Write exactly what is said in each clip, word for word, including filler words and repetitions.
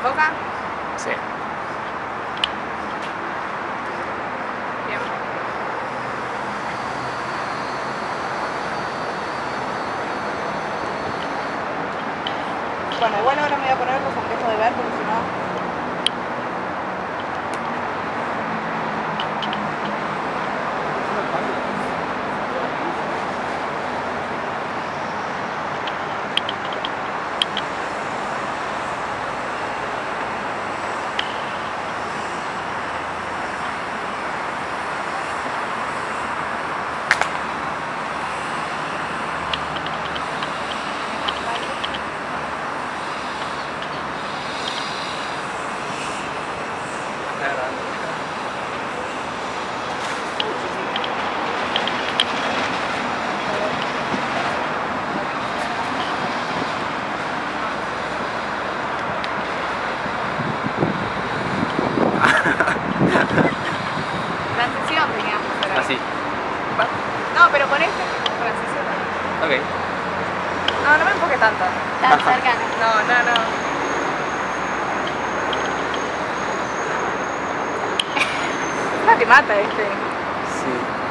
¿Enfoca? Sí. Bien. Bueno, igual ahora me voy a poner los anteojos de ver porque si no... Transición teníamos que hacer. Así. No, pero con este, transición. Ok. No, no me enfoque tanto. Tan cercano. No, no, no. Ah, te mata este. Sí.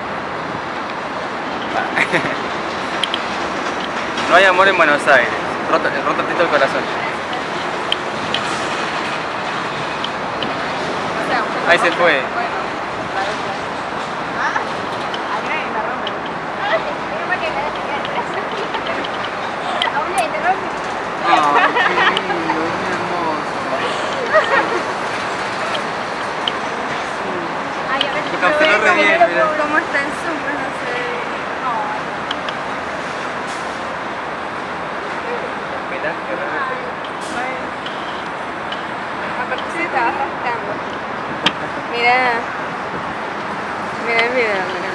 No hay amor en Buenos Aires. Rota, rota tito el corazón. O sea, un poco Ahí se roja. fue. Bueno, la otra. Ah, acá en la ronda. Ay, menos mal que me dejaste caer atrás. Aún le interrumpe. Ay, qué lindo, qué hermoso. Ay, a ver, Me pero canceló ve re cómo bien, no lo mirá. puedo- cómo está en Zoom, no sé. Ay. Mirá, qué raro. Bueno. Aparte se estaba rascando. Mira. Mira el video, mira.